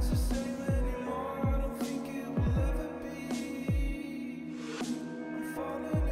the same anymore. I don't think it will ever be. I'm falling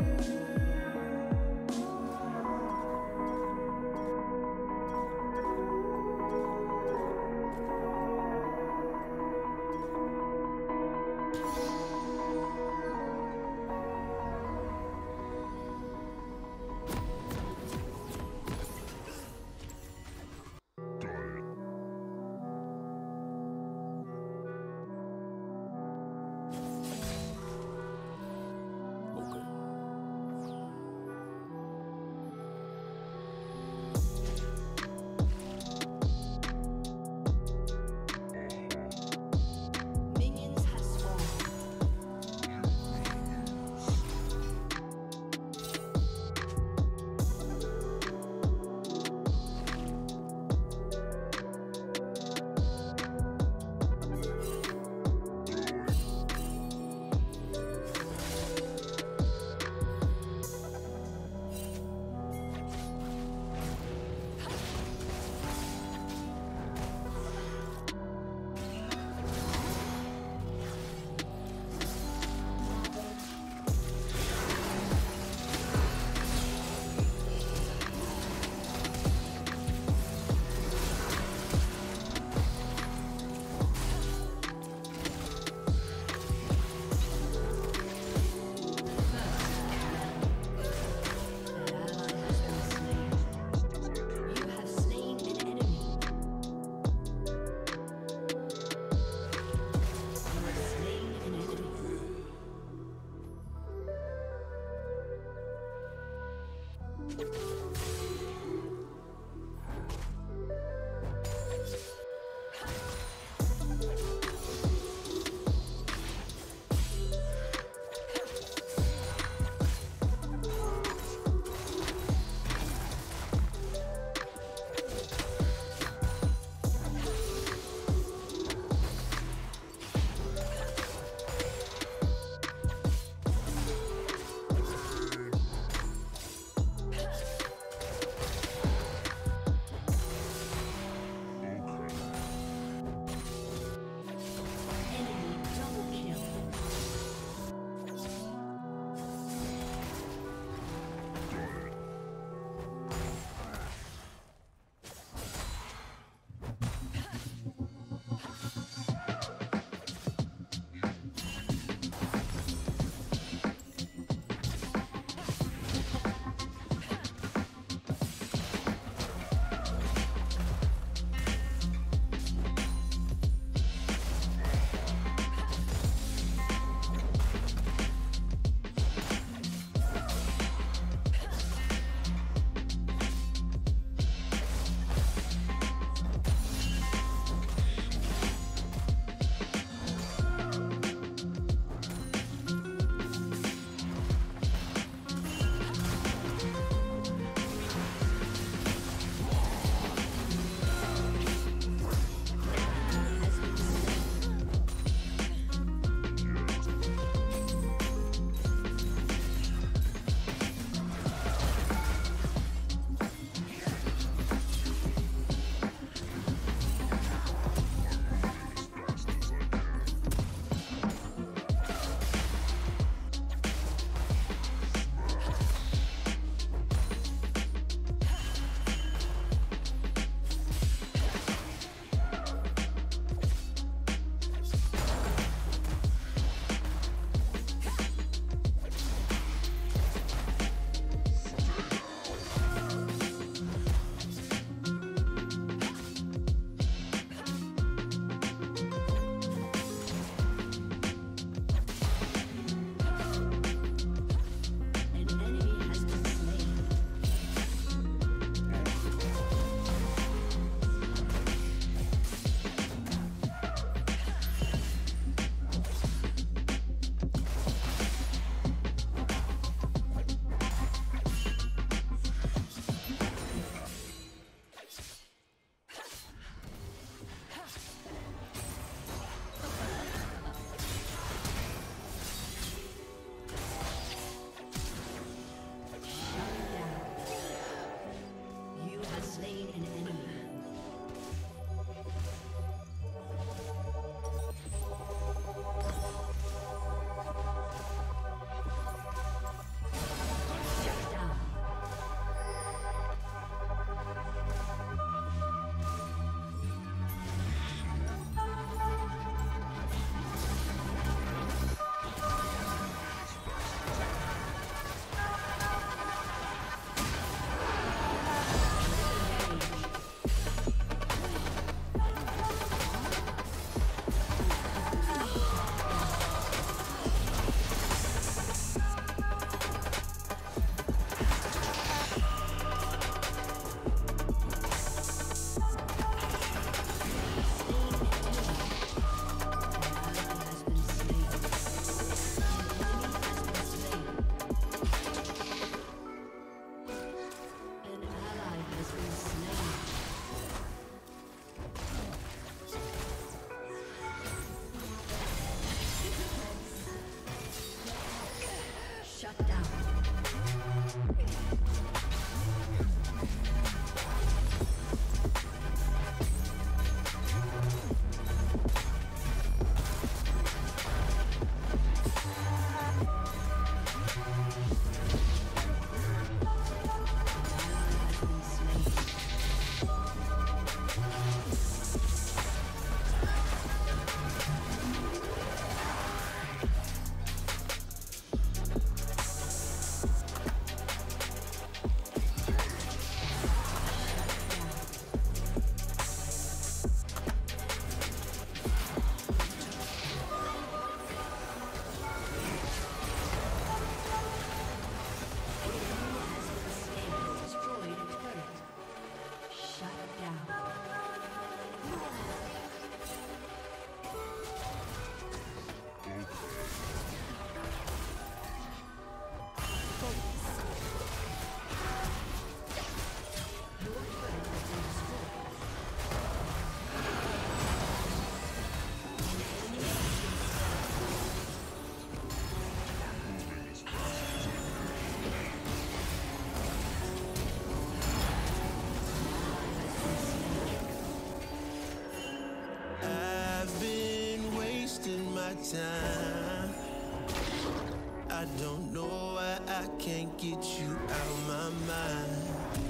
my time. I don't know why I can't get you out my mind.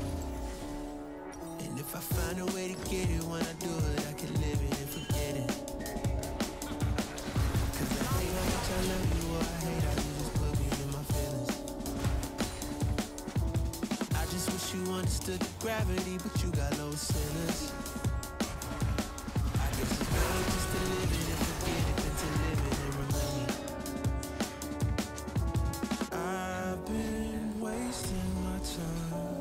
And if I find a way to get it, when I do it, I can live it and forget it. Cause I hate how much I love you, or I hate how you just put me in my feelings. I just wish you understood the gravity, but you got low sinners. I guess it's better just to live it and forget it than to live it and remember. I've been wasting my time.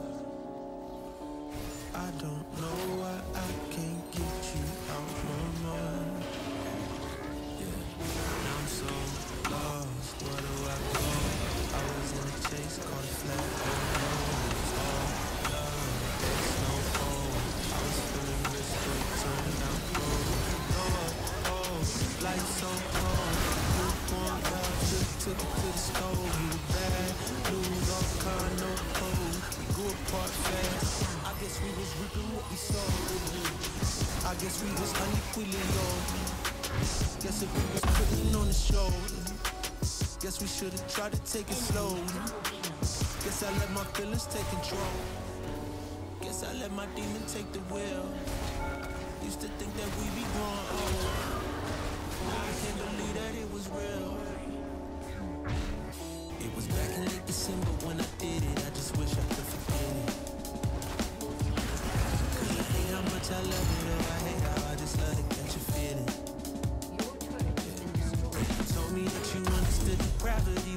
I don't know why I can't get you out my mind. Yeah, now I'm so lost. Where do I go? I was in a chase, caught a flat. It's all love, there's no hope. I was feeling rich, but it turned out cold. Oh, life's so cold. Lukewarm love, took it to the stove. You were bad, lose all kind, no code. We grew apart fast. I guess we was reaping what we sowed. I guess we was unequally yoked. Guess if we was putting on the show, guess we should've tried to take it slow. Guess I let my feelings take control. Guess I let my demon take the wheel. Used to think that we be growing old. Now I can't believe that it was real. It was back in late December when I did it. I just wish I could forget it. Cause I hate how much I love it, or I hate how I just love to catch a feeling. You told me that you understood the gravity,